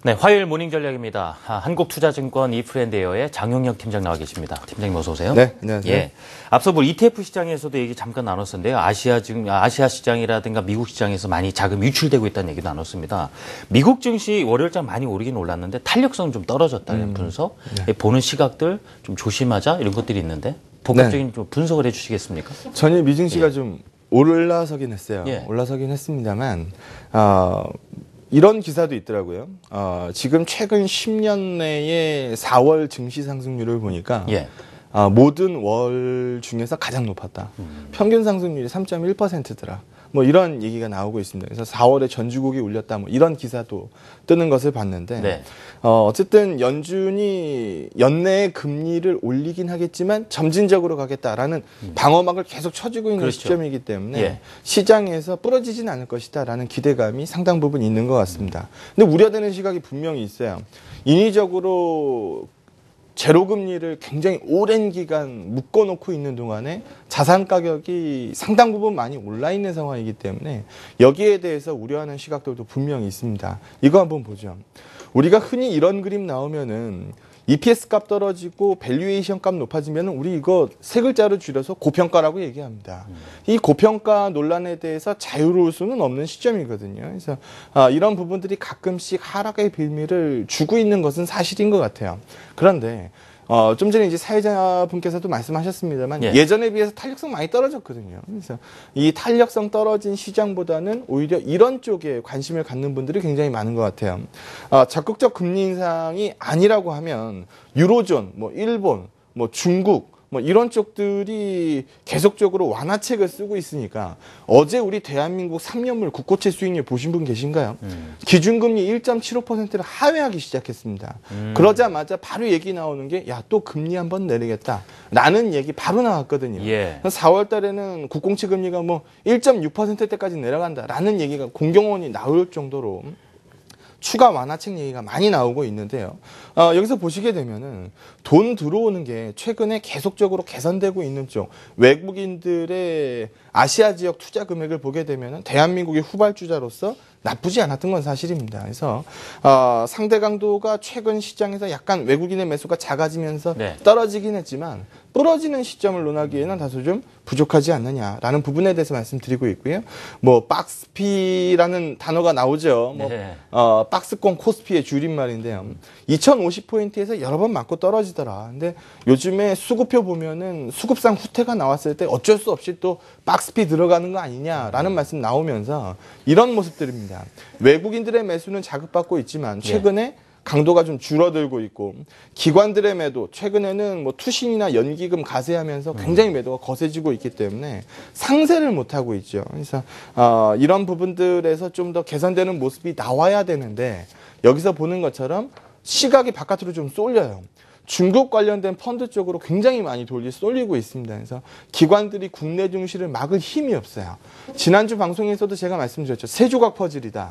네, 화요일 모닝 전략입니다. 한국투자증권 이프랜드에어의 장용혁 팀장 나와 계십니다. 팀장님 어서 오세요. 네, 안녕하세요. 예, 앞서 ETF 시장에서도 얘기 잠깐 나눴었는데요. 아시아 시장이라든가 미국 시장에서 많이 자금 유출되고 있다는 얘기도 나눴습니다. 미국 증시 월요일장 많이 오르긴 올랐는데 탄력성은 좀 떨어졌다는 분석, 네. 보는 시각들 좀 조심하자 이런 것들이 있는데 복합적인 좀 분석을 해주시겠습니까? 전일 미증시가 좀 올라서긴 했어요. 예. 올라서긴 했습니다만 이런 기사도 있더라고요. 지금 최근 10년 내에 4월 증시 상승률을 보니까 예. 모든 월 중에서 가장 높았다. 평균 상승률이 3.1%더라. 뭐 이런 얘기가 나오고 있습니다. 그래서 4월에 전주국이 울렸다. 뭐 이런 기사도 뜨는 것을 봤는데 네. 어쨌든 연준이 연내에 금리를 올리긴 하겠지만 점진적으로 가겠다라는 방어막을 계속 쳐주고 있는 그렇죠. 시점이기 때문에 예. 시장에서 부러지진 않을 것이다라는 기대감이 상당 부분 있는 것 같습니다. 근데 우려되는 시각이 분명히 있어요. 인위적으로 제로금리를 굉장히 오랜 기간 묶어놓고 있는 동안에 자산 가격이 상당 부분 많이 올라 있는 상황이기 때문에 여기에 대해서 우려하는 시각들도 분명히 있습니다. 이거 한번 보죠. 우리가 흔히 이런 그림 나오면은 EPS 값 떨어지고 밸류에이션 값 높아지면 우리 이거 세 글자로 줄여서 고평가라고 얘기합니다. 이 고평가 논란에 대해서 자유로울 수는 없는 시점이거든요. 그래서 이런 부분들이 가끔씩 하락의 빌미를 주고 있는 것은 사실인 것 같아요. 그런데 좀 전에 이제 사회자분께서도 말씀하셨습니다만 예. 예전에 비해서 탄력성 많이 떨어졌거든요. 그래서 이 탄력성 떨어진 시장보다는 오히려 이런 쪽에 관심을 갖는 분들이 굉장히 많은 것 같아요. 적극적 금리 인상이 아니라고 하면 유로존, 뭐 일본, 뭐 중국 뭐 이런 쪽들이 계속적으로 완화책을 쓰고 있으니까 어제 우리 대한민국 3년물 국고채 수익률 보신 분 계신가요? 기준금리 1.75%를 하회하기 시작했습니다. 그러자마자 바로 얘기 나오는 게 야, 또 금리 한번 내리겠다 라는 얘기 바로 나왔거든요. 예. 4월 달에는 국공채 금리가 뭐 1.6%대까지 내려간다 라는 얘기가 공경원이 나올 정도로 추가 완화책 얘기가 많이 나오고 있는데요. 여기서 보시게 되면은 돈 들어오는 게 최근에 계속적으로 개선되고 있는 쪽 외국인들의 아시아 지역 투자 금액을 보게 되면은 대한민국의 후발주자로서 나쁘지 않았던 건 사실입니다. 그래서 상대 강도가 최근 시장에서 약간 외국인의 매수가 작아지면서 네. 떨어지긴 했지만 부러지는 시점을 논하기에는 다소 좀 부족하지 않느냐라는 부분에 대해서 말씀드리고 있고요. 뭐 박스피라는 단어가 나오죠. 뭐 네. 박스권 코스피의 줄임말인데요. 2050포인트에서 여러 번 맞고 떨어지더라. 근데 요즘에 수급표 보면은 수급상 후퇴가 나왔을 때 어쩔 수 없이 또 박스피 들어가는 거 아니냐라는 말씀 나오면서 이런 모습들입니다. 외국인들의 매수는 자극받고 있지만 최근에 강도가 좀 줄어들고 있고 기관들의 매도 최근에는 뭐 투신이나 연기금 가세하면서 굉장히 매도가 거세지고 있기 때문에 상세를 못 하고 있죠. 그래서 이런 부분들에서 좀 더 개선되는 모습이 나와야 되는데 여기서 보는 것처럼 시각이 바깥으로 좀 쏠려요. 중국 관련된 펀드 쪽으로 굉장히 많이 쏠리고 있습니다. 그래서 기관들이 국내 증시를 막을 힘이 없어요. 지난주 방송에서도 제가 말씀드렸죠. 세 조각 퍼즐이다.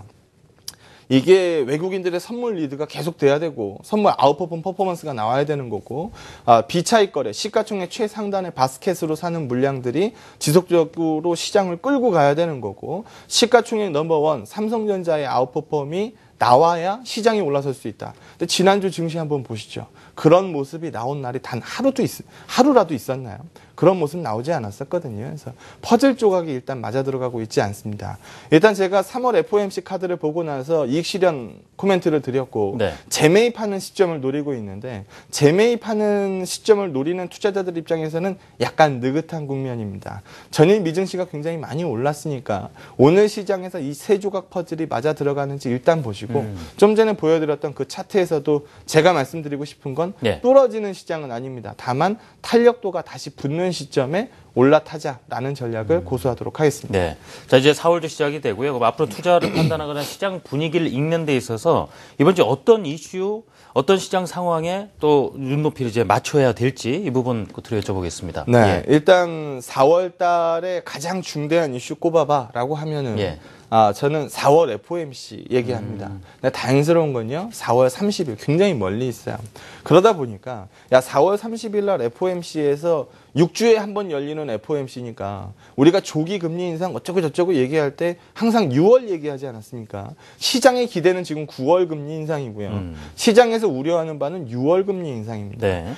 이게 외국인들의 선물 리드가 계속 돼야 되고 선물 아웃퍼폼 퍼포먼스가 나와야 되는 거고 비차익 거래 시가총액 최상단의 바스켓으로 사는 물량들이 지속적으로 시장을 끌고 가야 되는 거고 시가총액 넘버원 삼성전자의 아웃퍼폼이 나와야 시장이 올라설 수 있다. 근데 지난주 증시 한번 보시죠. 그런 모습이 나온 날이 단 하루라도 있었나요? 그런 모습 나오지 않았었거든요. 그래서 퍼즐 조각이 일단 맞아 들어가고 있지 않습니다. 일단 제가 3월 FOMC 카드를 보고 나서 이익 실현 코멘트를 드렸고 네. 재매입하는 시점을 노리고 있는데 재매입하는 시점을 노리는 투자자들 입장에서는 약간 느긋한 국면입니다. 전일 미증시가 굉장히 많이 올랐으니까 오늘 시장에서 이 세 조각 퍼즐이 맞아 들어가는지 일단 보시고 좀 전에 보여드렸던 그 차트에서도 제가 말씀드리고 싶은 건 네. 부러지는 시장은 아닙니다. 다만 탄력도가 다시 붙는 시점에 올라타자라는 전략을 고수하도록 하겠습니다. 네. 자, 이제 4월도 시작이 되고요. 그럼 앞으로 투자를 판단하거나 시장 분위기를 읽는 데 있어서 이번 주 어떤 이슈, 어떤 시장 상황에 또 눈높이를 이제 맞춰야 될지 이 부분 끝으로 여쭤보겠습니다. 네. 예. 일단 4월 달에 가장 중대한 이슈 꼽아봐라고 하면은 예. 저는 4월 FOMC 얘기합니다. 근데 다행스러운 건요. 4월 30일 굉장히 멀리 있어요. 그러다 보니까 4월 30일 날 FOMC에서 6주에 한 번 열리는 있는 FOMC니까 우리가 조기 금리 인상 어쩌고 저쩌고 얘기할 때 항상 6월 얘기하지 않았습니까? 시장의 기대는 지금 9월 금리 인상이고요. 시장에서 우려하는 바는 6월 금리 인상입니다. 네.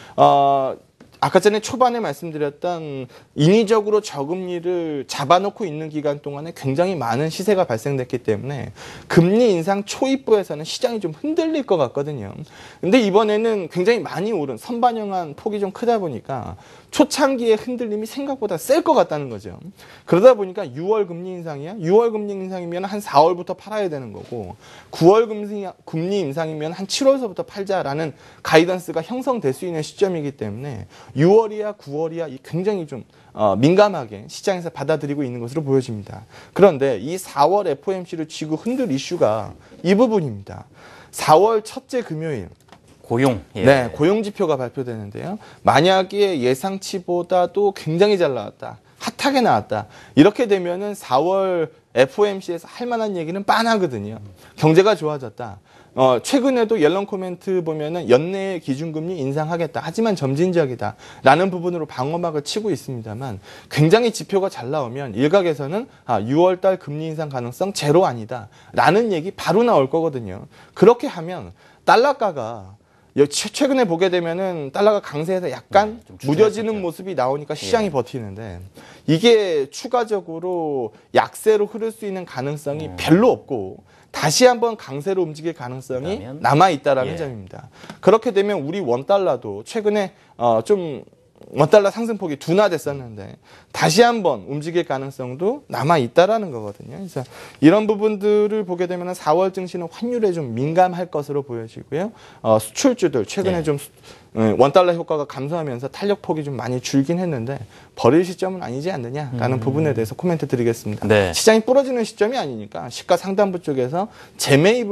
아까 전에 초반에 말씀드렸던 인위적으로 저금리를 잡아놓고 있는 기간 동안에 굉장히 많은 시세가 발생됐기 때문에 금리 인상 초입부에서는 시장이 좀 흔들릴 것 같거든요. 근데 이번에는 굉장히 많이 오른 선반영한 폭이 좀 크다 보니까 초창기의 흔들림이 생각보다 셀 것 같다는 거죠. 그러다 보니까 6월 금리 인상이야? 6월 금리 인상이면 한 4월부터 팔아야 되는 거고 9월 금리 인상이면 한 7월서부터 팔자라는 가이던스가 형성될 수 있는 시점이기 때문에 6월이야 9월이야 굉장히 좀 민감하게 시장에서 받아들이고 있는 것으로 보여집니다. 그런데 이 4월 FOMC를 쥐고 흔들 이슈가 이 부분입니다. 4월 첫째 금요일 고용. 예. 네, 고용 지표가 발표되는데요. 만약에 예상치보다도 굉장히 잘 나왔다. 핫하게 나왔다. 이렇게 되면은 4월 FOMC에서 할 만한 얘기는 빤하거든요. 경제가 좋아졌다. 최근에도 옐런 코멘트 보면은 연내에 기준금리 인상하겠다. 하지만 점진적이다. 라는 부분으로 방어막을 치고 있습니다만 굉장히 지표가 잘 나오면 일각에서는 6월 달 금리 인상 가능성 제로 아니다. 라는 얘기 바로 나올 거거든요. 그렇게 하면 달러가가 최근에 보게 되면은 달러가 강세에서 약간 무뎌지는 모습이 나오니까 시장이 버티는데 이게 추가적으로 약세로 흐를 수 있는 가능성이 별로 없고 다시 한번 강세로 움직일 가능성이 남아있다라는 점입니다. 그렇게 되면 우리 원달러도 최근에 좀 원달러 상승폭이 둔화됐었는데 다시 한번 움직일 가능성도 남아있다라는 거거든요. 그래서 이런 부분들을 보게 되면 4월 증시는 환율에 좀 민감할 것으로 보여지고요. 수출주들 최근에 좀 원달러 효과가 감소하면서 탄력폭이 좀 많이 줄긴 했는데 버릴 시점은 아니지 않느냐라는 부분에 대해서 코멘트 드리겠습니다. 네. 시장이 부러지는 시점이 아니니까 시가 상단부 쪽에서 재매입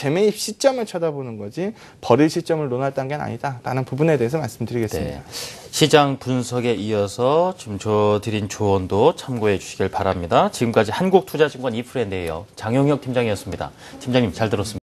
시점을 쳐다보는 거지 버릴 시점을 논할 단계는 아니다라는 부분에 대해서 말씀드리겠습니다. 네. 시장 분석에 이어서 좀 드린 조언도 참고해 주시길 바랍니다. 지금까지 한국투자증권 이프랜드예요. 장영혁 팀장이었습니다. 팀장님 잘 들었습니다.